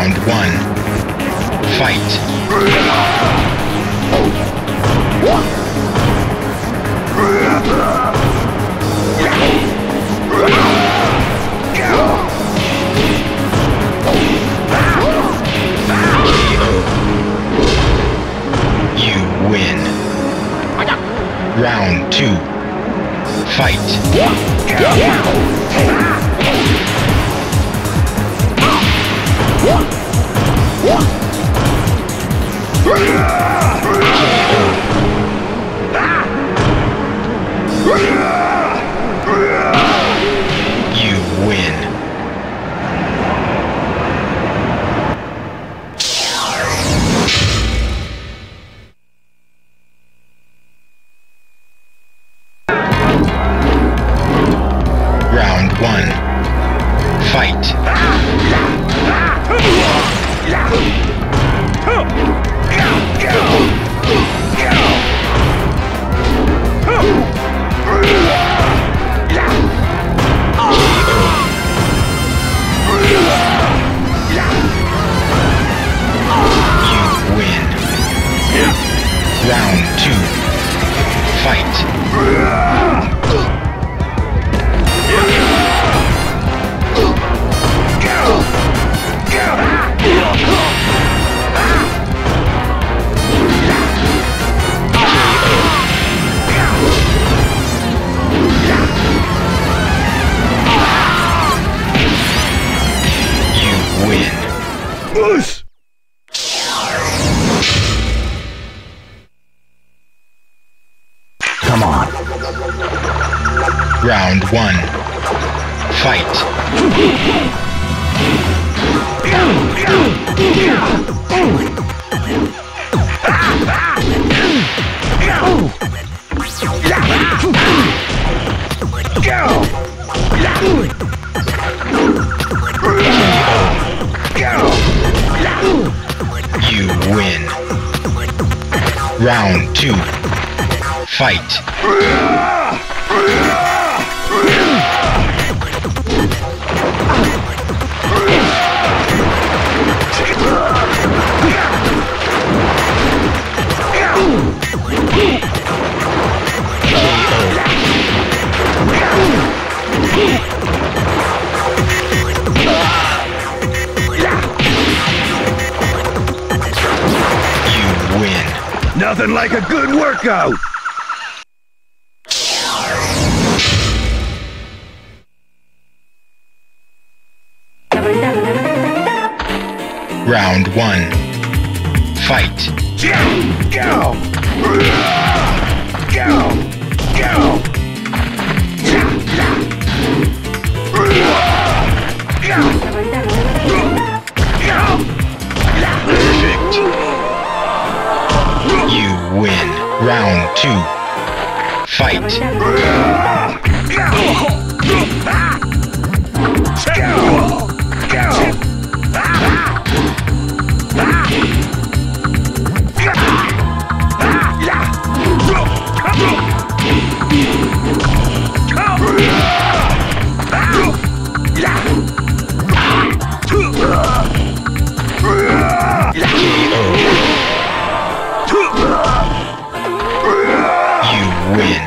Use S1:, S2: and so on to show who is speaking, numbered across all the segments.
S1: Round one. Fight. You win. Round two. Fight. You win. Round one. Fight. Round two. Fight. You win.
S2: Come on.
S1: Round one. Fight. You win. Round two. Fight. You win.
S2: Nothing like a good workout.
S1: Round one. Fight.
S2: Go! Go! Go!
S1: Perfect. You win. Round two. Fight. You win.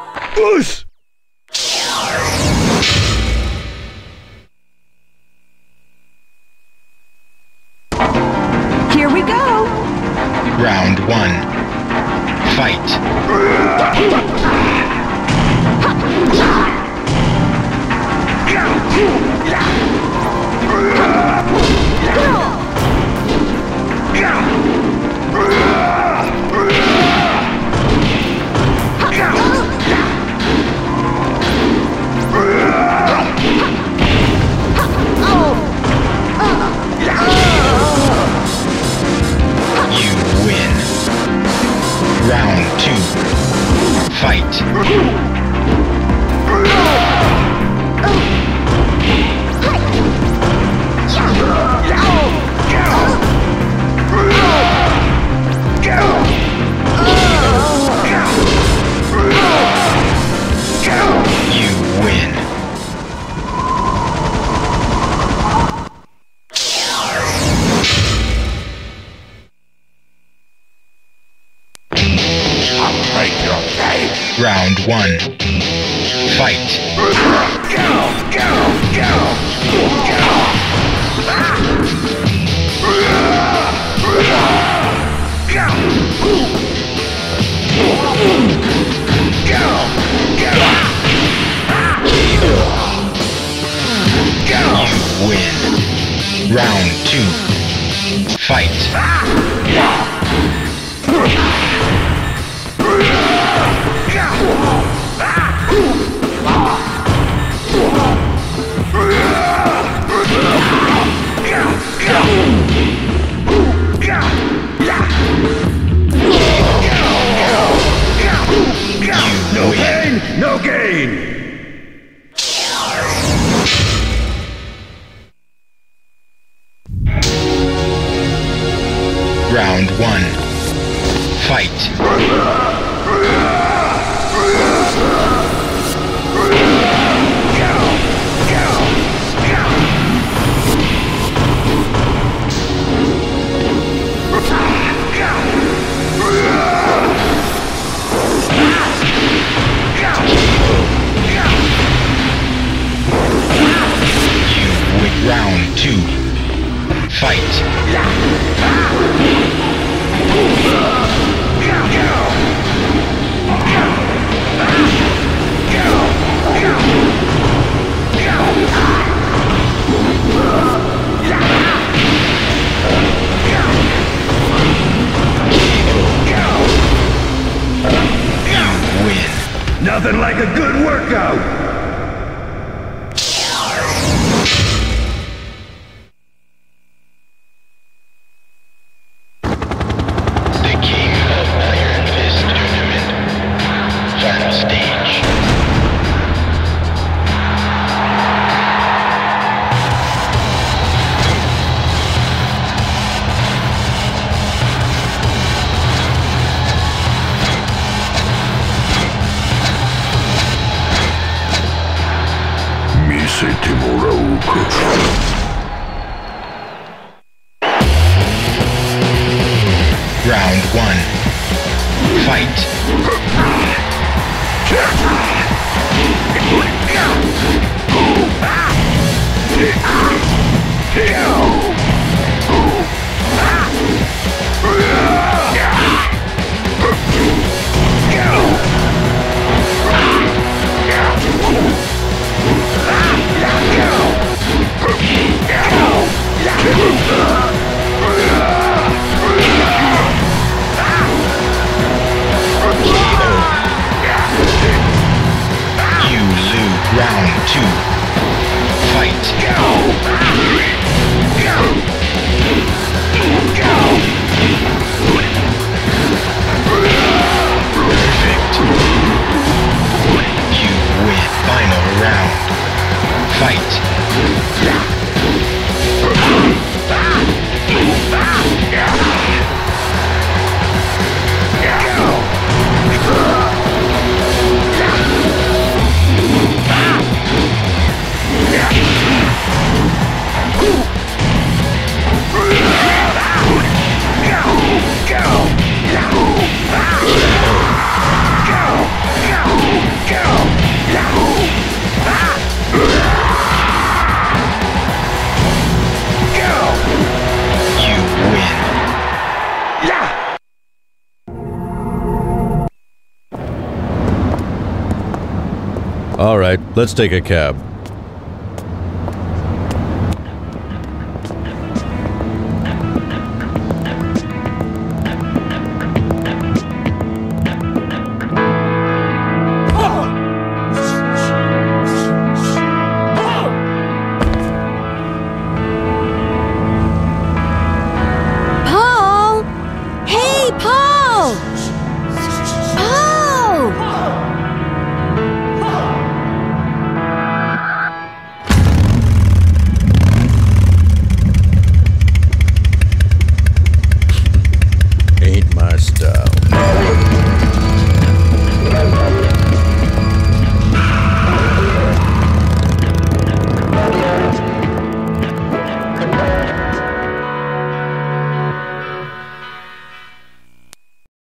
S3: Here we go.
S1: Round one. Fight. You win. Round two. Fight. You win. Round 1. Fight. You win. Round 2. Fight.
S2: No pain, no gain.
S1: Round 1. Fight. Round 2. Fight. You win.
S2: Nothing like a good workout.
S1: Round 1. Fight. Round 2. Fight. Perfect. You win. Final round. Fight.
S4: All right, let's take a cab.
S3: Paul! Hey, Paul! Paul!
S4: Ain't my style.